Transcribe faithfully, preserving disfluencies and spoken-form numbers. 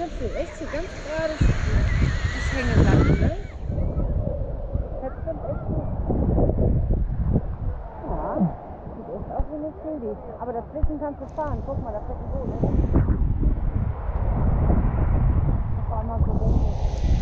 kannst du echt so ganz gerade das hängen lassen, ne? Das stimmt echt gut. Ja, sieht echt aus wie eine Zügi. Aber dazwischen kannst du fahren. Guck mal, da fährt ein Boot. Das war mal so denken.